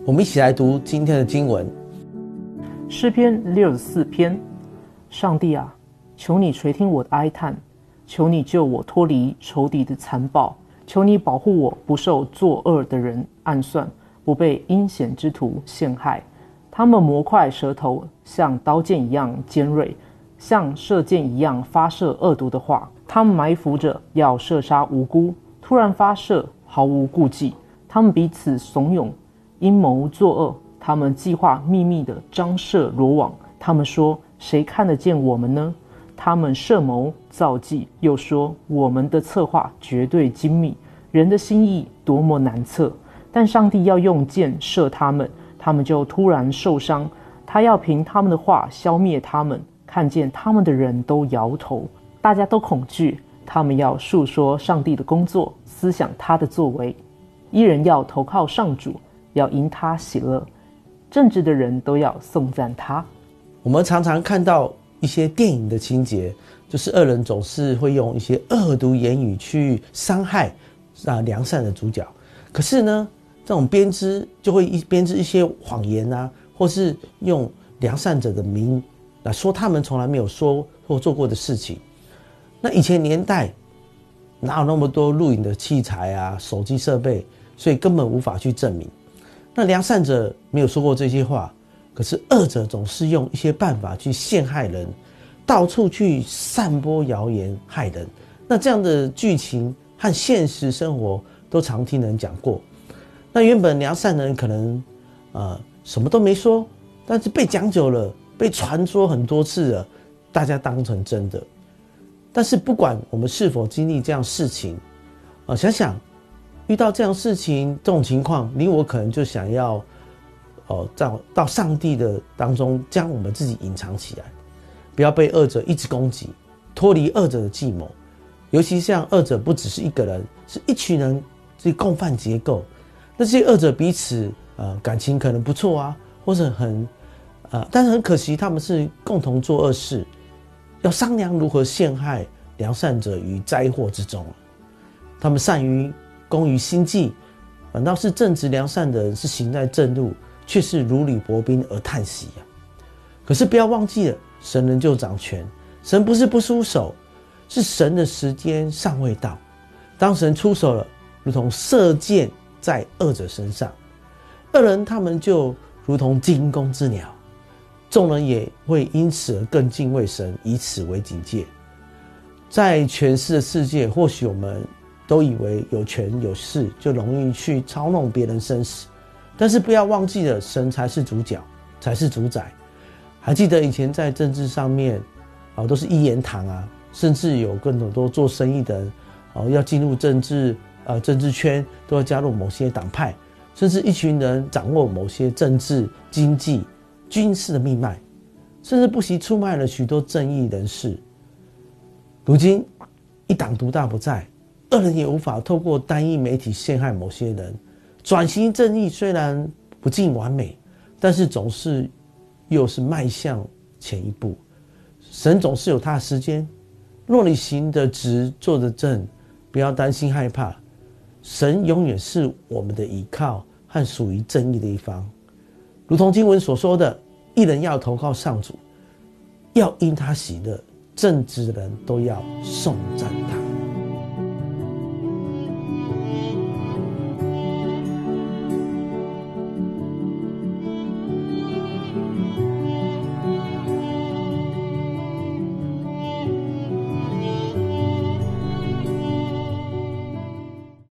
我们一起来读今天的经文。 诗篇64篇，上帝啊，求你垂听我的哀叹，求你救我脱离仇敌的残暴，求你保护我不受作恶的人暗算，不被阴险之徒陷害。他们磨快舌头，像刀剑一样尖锐，像射箭一样发射恶毒的话。他们埋伏着要射杀无辜，突然发射，毫无顾忌。他们彼此怂恿，阴谋作恶。他们计划秘密地张设罗网。他们说：谁看得见我们呢？他们设谋造计，又说我们的策划绝对精密，人的心意多么难测。但上帝要用箭射他们，他们就突然受伤。他要凭他们的话消灭他们。看见他们的人都摇头，大家都恐惧。他们要述说上帝的工作，思想他的作为。一人要投靠上主，要因他喜乐。正直的人都要颂赞他。 我们常常看到一些电影的情节，就是恶人总是会用一些恶毒言语去伤害良善的主角。可是呢，这种编织就会编织一些谎言啊，或是用良善者的名来说他们从来没有说或做过的事情。那以前年代哪有那么多录影的器材啊、手机设备，所以根本无法去证明。那良善者没有说过这些话，可是恶者总是用一些办法去陷害人，到处去散播谣言害人。那这样的剧情和现实生活都常听人讲过。那原本良善的人可能什么都没说，但是被讲久了，被传说很多次了，大家当成真的。但是不管我们是否经历这样事情，想想遇到这样事情这种情况，你我可能就想要到上帝的当中将我们自己隐藏起来，不要被恶者一直攻击，脱离恶者的计谋。尤其像恶者不只是一个人，是一群人，是共犯结构。那这些恶者彼此感情可能不错啊，或者但是很可惜他们是共同做恶事，要商量如何陷害良善者于灾祸之中。他们善于工于心计，反倒是正直良善的人是行在正路，却是如履薄冰而叹息啊。可是不要忘记了，神仍旧掌权，神不是不出手，是神的时间尚未到。当神出手了，如同射箭在恶者身上，恶人他们就如同惊弓之鸟，众人也会因此而更敬畏神，以此为警戒。在权势的世界，或许我们都以为有权有势就容易去操弄别人生死，但是不要忘记了，神才是主角，才是主宰。还记得以前在政治上面都是一言堂啊，甚至有更多做生意的人要进入政治圈，都要加入某些党派，甚至一群人掌握某些政治、经济、军事的命脉，甚至不惜出卖了许多正义人士。如今一党独大不在，恶人也无法透过单一媒体陷害某些人。转型正义虽然不尽完美，但是总是又是迈向前一步。神总是有他的时间，若你行得直，做得正，不要担心害怕，神永远是我们的依靠和属于正义的一方。如同经文所说的，一人要投靠上主，要因他喜乐，正直的人都要颂赞他。